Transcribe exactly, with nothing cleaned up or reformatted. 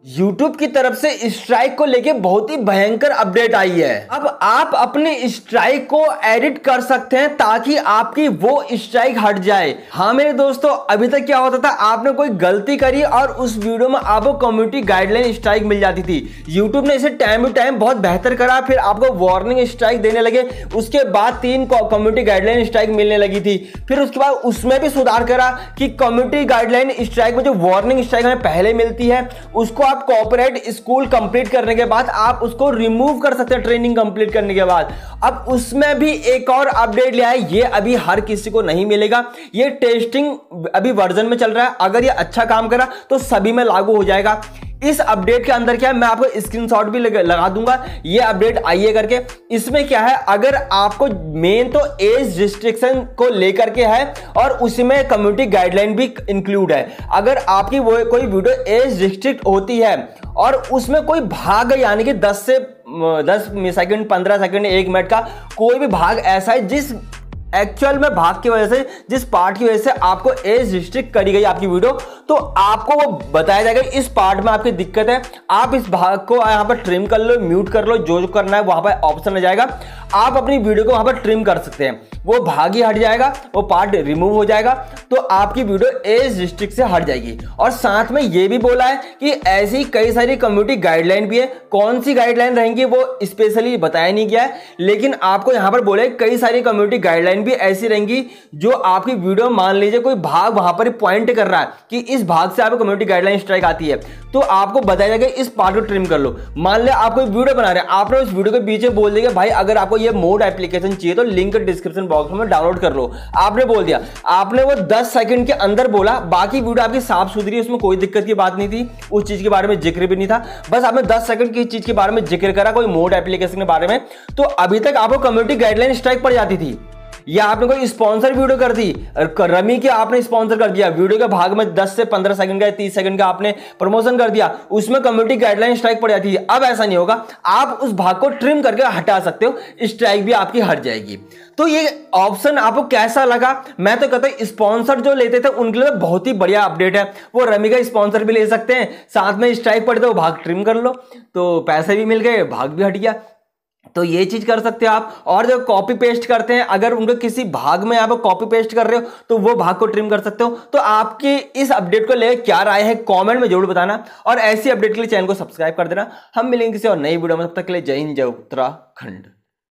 YouTube की तरफ से स्ट्राइक को लेके बहुत ही भयंकर अपडेट आई है। अब आप अपने स्ट्राइक को एडिट कर सकते हैं ताकि आपकी वो स्ट्राइक हट जाए। हाँ मेरे दोस्तों, अभी तक क्या होता था, आपने कोई गलती करी और उस वीडियो में आपको कम्युनिटी गाइडलाइन स्ट्राइक मिल जाती थी। YouTube ने इसे टाइम टू टाइम बहुत बेहतर करा, फिर आपको वार्निंग स्ट्राइक देने लगे, उसके बाद तीन कम्युनिटी गाइडलाइन स्ट्राइक मिलने लगी थी। फिर उसके बाद उसमें भी सुधार करा कि कम्युनिटी गाइडलाइन स्ट्राइक में जो वार्निंग स्ट्राइक हमें पहले मिलती है उसको आप कॉर्पोरेट स्कूल कंप्लीट करने के बाद आप उसको रिमूव कर सकते हैं ट्रेनिंग कंप्लीट करने के बाद। अब उसमें भी एक और अपडेट लिया है, ये अभी हर किसी को नहीं मिलेगा, ये टेस्टिंग अभी वर्जन में चल रहा है। अगर ये अच्छा काम करा तो सभी में लागू हो जाएगा। इस अपडेट के अंदर क्या है, मैं आपको स्क्रीनशॉट भी लगा दूंगा, ये अपडेट आइए करके। इसमें क्या है, अगर आपको मेन तो एज रिस्ट्रिक्शन को लेकर के है और उसमें कम्युनिटी गाइडलाइन भी इंक्लूड है। अगर आपकी वो कोई वीडियो एज रिस्ट्रिक्ट होती है और उसमें कोई भाग यानी कि दस से दस सेकंड, पंद्रह सेकंड, एक मिनट का कोई भी भाग ऐसा है जिस एक्चुअल में भाग की वजह से, जिस पार्ट की वजह से आपको एज रिस्ट्रिक्ट करी गई आपकी वीडियो, तो आपको वो बताया जाएगा इस पार्ट में आपकी दिक्कत है, आप इस भाग को यहां पर ट्रिम कर लो, म्यूट कर लो, जो जो करना है वहां पर ऑप्शन आ जाएगा। आप अपनी वीडियो को वहां पर ट्रिम कर सकते हैं, वो भाग ही हट जाएगा, वो पार्ट रिमूव हो जाएगा, तो आपकी वीडियो एज रिस्ट्रिक्ट से हट जाएगी। और साथ में ये भी बोला है कि ऐसी कई सारी कम्युनिटी गाइडलाइन भी है, कौन सी गाइडलाइन रहेंगी वो स्पेशली बताया नहीं गया है, लेकिन आपको यहां पर बोले कई सारी कम्युनिटी गाइडलाइन भी ऐसी रहेंगी जो आपकी वीडियो, मान लीजिए कोई भाग वहां पर पॉइंट कर रहा है कि इस भाग से आपको कम्युनिटी गाइडलाइन स्ट्राइक आती है, तो आपको बताया जाएगा इस पार्ट को ट्रिम कर लो। मान लिया आप कोई वीडियो बना रहे हैं, आपने उस वीडियो के बीच में बोल दिया भाई अगर आपको ये मोड एप्लीकेशन चाहिए तो लिंक डिस्क्रिप्शन बॉक्स में डाउनलोड कर लो, आपने बोल दिया, आपने वो दस सेकंड के अंदर बोला, बाकी वीडियो आपकी साफ सुथरी, उसमें कोई दिक्कत की बात नहीं थी, उस चीज के बारे में जिक्र भी नहीं था, बस आपने दस सेकंड की चीज के बारे में जिक्र करा कोई मोड एप्लीकेशन के बारे में, तो अभी तक आपको कम्युनिटी गाइडलाइन स्ट्राइक पड़ जाती थी। या आपने कोई स्पॉन्सर वीडियो कर दी, रमी के आपने स्पॉन्सर कर दिया, वीडियो के भाग में दस से पंद्रह सेकंड का, तीस सेकंड का आपने प्रमोशन कर दिया, उसमें कम्युनिटी गाइडलाइन स्ट्राइक पड़ जाती है। अब ऐसा नहीं होगा, आप उस भाग को ट्रिम करके हटा सकते हो, स्ट्राइक भी आपकी हट जाएगी। तो ये ऑप्शन आपको कैसा लगा? मैं तो कहता हूं स्पॉन्सर जो लेते थे उनके लिए बहुत ही बढ़िया अपडेट है, वो रमी का स्पॉन्सर भी ले सकते हैं, साथ में स्ट्राइक पड़े तो भाग ट्रिम कर लो, तो पैसे भी मिल गए, भाग भी हट गया, तो ये चीज कर सकते हो आप। और जो कॉपी पेस्ट करते हैं, अगर उनके किसी भाग में आप कॉपी पेस्ट कर रहे हो तो वो भाग को ट्रिम कर सकते हो। तो आपकी इस अपडेट को लेकर क्या राय है कमेंट में जरूर बताना, और ऐसी अपडेट के लिए चैनल को सब्सक्राइब कर देना। हम मिलेंगे किसी और नई वीडियो में, तब तक के लिए जय हिंद, जय उत्तराखंड।